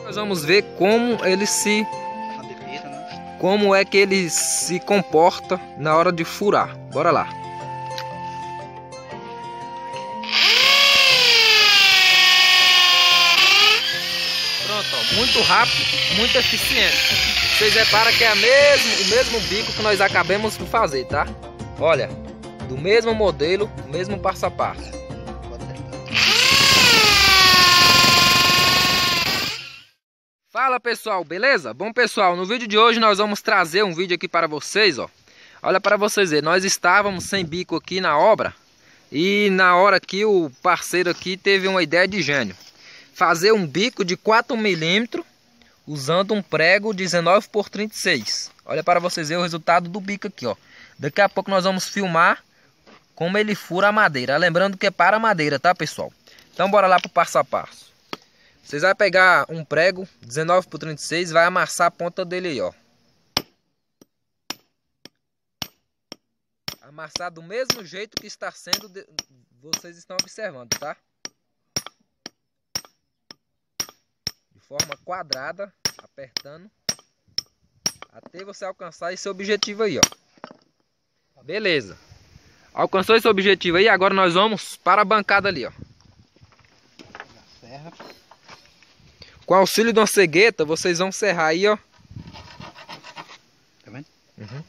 Nós vamos ver como ele se... como é que ele se comporta na hora de furar. Bora lá. Pronto, ó, muito rápido, muito eficiente. Vocês reparam que é o mesmo bico que nós acabamos de fazer, tá? Olha, do mesmo modelo, mesmo passo a passo. Fala pessoal, beleza? Bom pessoal, no vídeo de hoje nós vamos trazer um vídeo aqui para vocês, ó. Olha para vocês verem, nós estávamos sem bico aqui na obra e na hora que o parceiro aqui teve uma ideia de gênio. Fazer um bico de 4 milímetros usando um prego 19 por 36. Olha para vocês verem o resultado do bico aqui, ó. Daqui a pouco nós vamos filmar como ele fura a madeira. Lembrando que é para a madeira, tá pessoal? Então bora lá para o passo a passo. Vocês vão pegar um prego 19 por 36 e vai amassar a ponta dele aí, ó. Amassar do mesmo jeito que está sendo, vocês estão observando, tá? De forma quadrada, apertando, até você alcançar esse objetivo aí, ó. Beleza. Alcançou esse objetivo aí, agora nós vamos para a bancada ali, ó. Serra. Com auxílio de uma cegueta, vocês vão serrar aí, ó. Tá vendo? Uhum.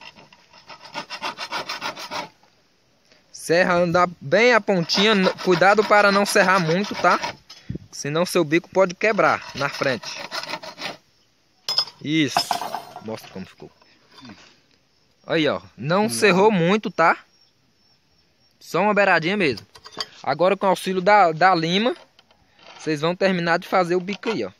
Serra, andar bem a pontinha. Cuidado para não serrar muito, tá? Senão seu bico pode quebrar na frente. Isso. Mostra como ficou. Aí, ó. Não serrou muito, tá? Só uma beiradinha mesmo. Agora com o auxílio da lima, vocês vão terminar de fazer o bico aí, ó.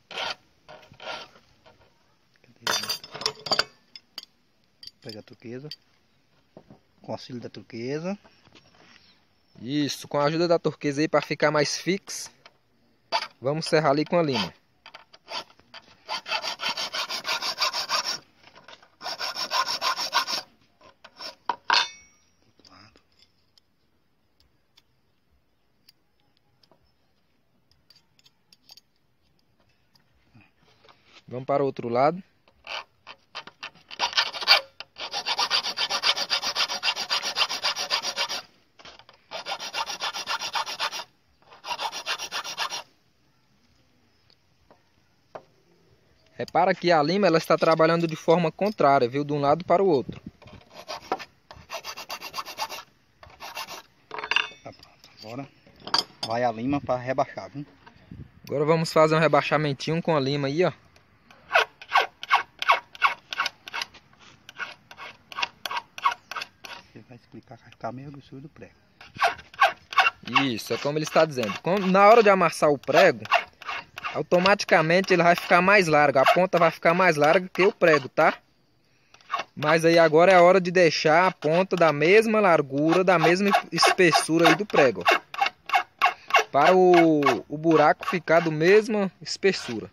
Pega a turquesa. Com o auxílio da turquesa. Isso, com a ajuda da turquesa aí para ficar mais fixo. Vamos serrar ali com a lima. Vamos para o outro lado. Repara que a lima ela está trabalhando de forma contrária, viu? De um lado para o outro. Tá pronto. Agora vai a lima para rebaixar, viu? Agora vamos fazer um rebaixamentinho com a lima aí, ó. Você vai explicar que vai ficar meio grossura do prego. Isso, é como ele está dizendo. Na hora de amassar o prego, automaticamente ele vai ficar mais largo. A ponta vai ficar mais larga que o prego, tá? Mas aí agora é a hora de deixar a ponta da mesma largura, da mesma espessura aí do prego, ó. Para o buraco ficar do mesma espessura.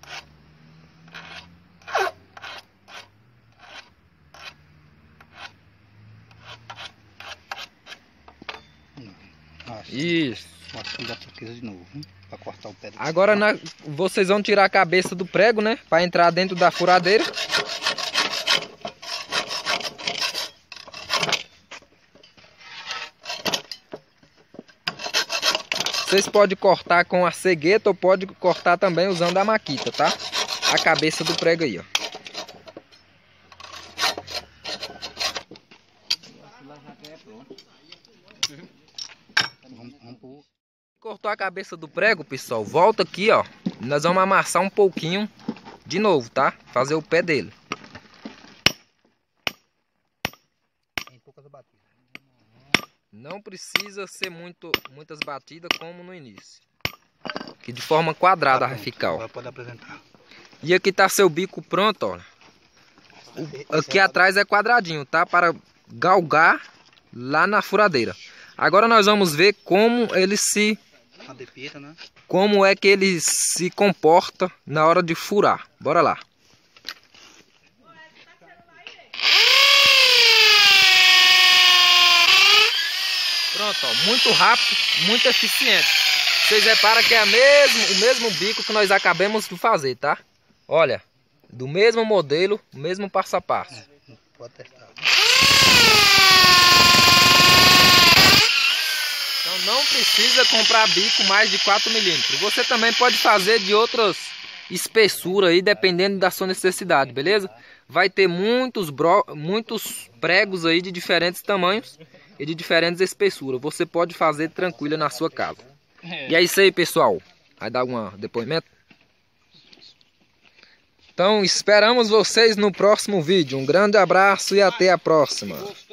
Isso. Vou dar turquesa de novo, para cortar o pé. Agora vocês vão tirar a cabeça do prego, né? Para entrar dentro da furadeira. Vocês podem cortar com a cegueta ou pode cortar também usando a maquita, tá? A cabeça do prego aí, ó. Cortou a cabeça do prego, pessoal. Volta aqui, ó. Nós vamos amassar um pouquinho de novo, tá? Fazer o pé dele. Tem poucas batidas. Não precisa ser muitas batidas como no início. Que de forma quadrada vai ficar, ó. Agora pode apresentar. E aqui tá seu bico pronto, ó. Aqui atrás é quadradinho, tá? Para galgar lá na furadeira. Agora nós vamos ver como ele se... né? Como é que ele se comporta na hora de furar. Bora lá. Pronto, ó, muito rápido, muito eficiente. Vocês reparam que é o mesmo bico que nós acabamos de fazer, tá? Olha, do mesmo modelo, o mesmo passo a passo. Pode testar. Então não precisa comprar bico mais de 4 milímetros. Você também pode fazer de outras espessuras aí, dependendo da sua necessidade, beleza? Vai ter muitos pregos aí de diferentes tamanhos e de diferentes espessuras. Você pode fazer tranquila na sua casa. E é isso aí, pessoal. Vai dar algum depoimento? Então esperamos vocês no próximo vídeo. Um grande abraço e até a próxima.